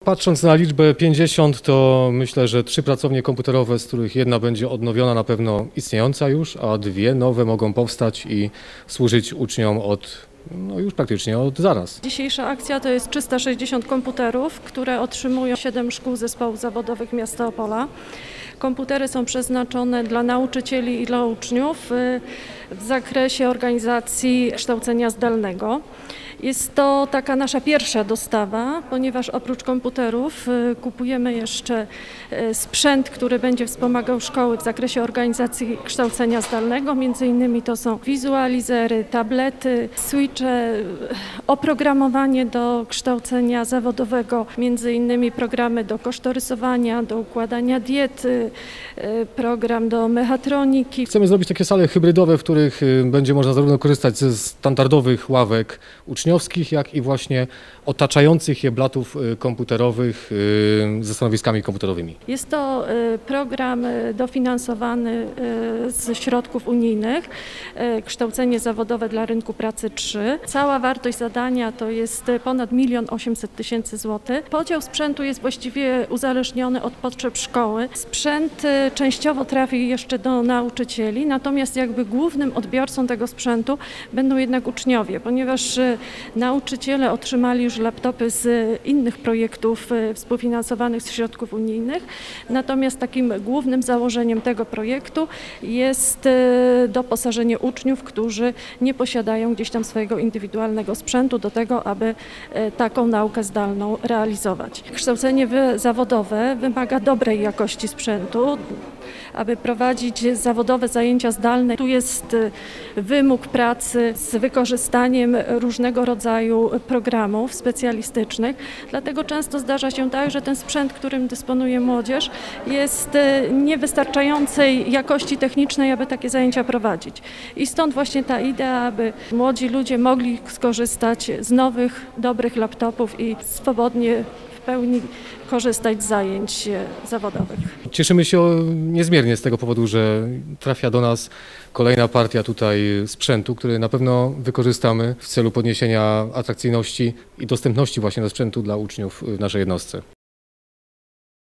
Patrząc na liczbę 50, to myślę, że 3 pracownie komputerowe, z których jedna będzie odnowiona, na pewno istniejąca już, a 2 nowe mogą powstać i służyć uczniom już praktycznie od zaraz. Dzisiejsza akcja to jest 360 komputerów, które otrzymują 7 szkół zespołów zawodowych miasta Opola. Komputery są przeznaczone dla nauczycieli i dla uczniów w zakresie organizacji kształcenia zdalnego. Jest to taka nasza pierwsza dostawa, ponieważ oprócz komputerów kupujemy jeszcze sprzęt, który będzie wspomagał szkoły w zakresie organizacji kształcenia zdalnego. Między innymi to są wizualizery, tablety, switche, oprogramowanie do kształcenia zawodowego, między innymi programy do kosztorysowania, do układania diety, program do mechatroniki. Chcemy zrobić takie sale hybrydowe, w których będzie można zarówno korzystać ze standardowych ławek uczniowskich, jak i właśnie otaczających je blatów komputerowych ze stanowiskami komputerowymi. Jest to program dofinansowany z środków unijnych, kształcenie zawodowe dla rynku pracy 3. Cała wartość zadania to jest ponad 1 800 000 złotych. Podział sprzętu jest właściwie uzależniony od potrzeb szkoły. Sprzęt częściowo trafi jeszcze do nauczycieli, natomiast jakby głównym odbiorcą tego sprzętu będą jednak uczniowie, ponieważ nauczyciele otrzymali już laptopy z innych projektów współfinansowanych z środków unijnych, natomiast takim głównym założeniem tego projektu jest doposażenie uczniów, którzy nie posiadają gdzieś tam swojego indywidualnego sprzętu do tego, aby taką naukę zdalną realizować. Kształcenie zawodowe wymaga dobrej jakości sprzętu. Aby prowadzić zawodowe zajęcia zdalne, tu jest wymóg pracy z wykorzystaniem różnego rodzaju programów specjalistycznych, dlatego często zdarza się tak, że ten sprzęt, którym dysponuje młodzież, jest niewystarczającej jakości technicznej, aby takie zajęcia prowadzić. I stąd właśnie ta idea, aby młodzi ludzie mogli skorzystać z nowych, dobrych laptopów i swobodnie w pełni korzystać z zajęć zawodowych. Cieszymy się niezmiernie z tego powodu, że trafia do nas kolejna partia tutaj sprzętu, który na pewno wykorzystamy w celu podniesienia atrakcyjności i dostępności właśnie do sprzętu dla uczniów w naszej jednostce.